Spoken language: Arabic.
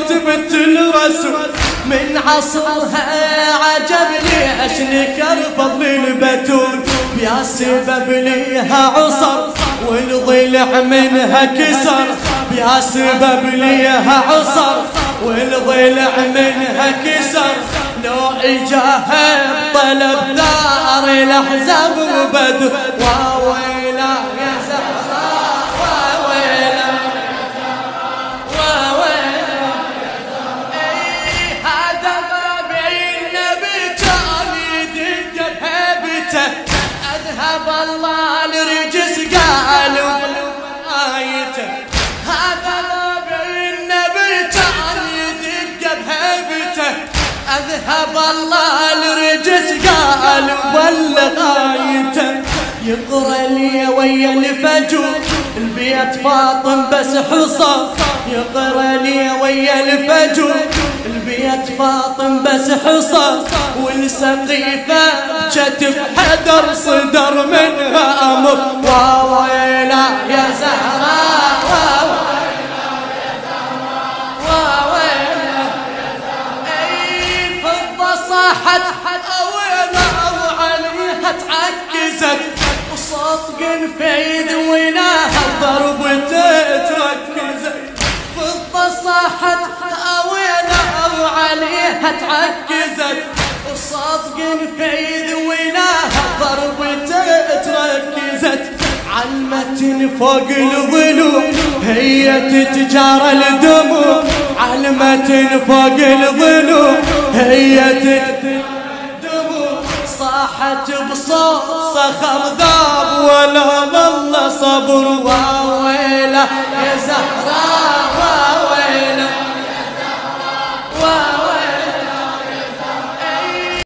كتبت الرسول من عصرها عجبني أشنكر فضل البتول يا سبب ليها عصر والضلع منها كسر يا سبب ليها عصر والضلع منها كسر لو إجاها طلب دار الأحزاب وبدر وويلا يا زهراء وويلا وويلا هذا ما بين النبي كان يدق بهيبته أذهب الله الرجس قالوا آيته هذا ما بين النبي كان يدق بهيبته أذهب الله الرجس قال بلغ آيته يقرأ لي ويا الفجر البيت فاطم بس حصى يقرأ لي ويا الفجر البيت فاطم بس حصى والسقيفة بكتف حدر صدر منها أمر وويلا يا زهراء وويلا يا زهراء صاحت وينها وعليها تعكزت وصوت قنفيد وينها ضربته تركزت فضة صاحت وينها وعليها تعكزت وصوت قنفيد وينها ضربته تركزت علمة فوق الضلوع هي تتجارى الدموع علمة فوق الضلوع هي تتجارى الدموع صاحت بصوت صخر ذاب ولا ظل صبر وويله يا زهراء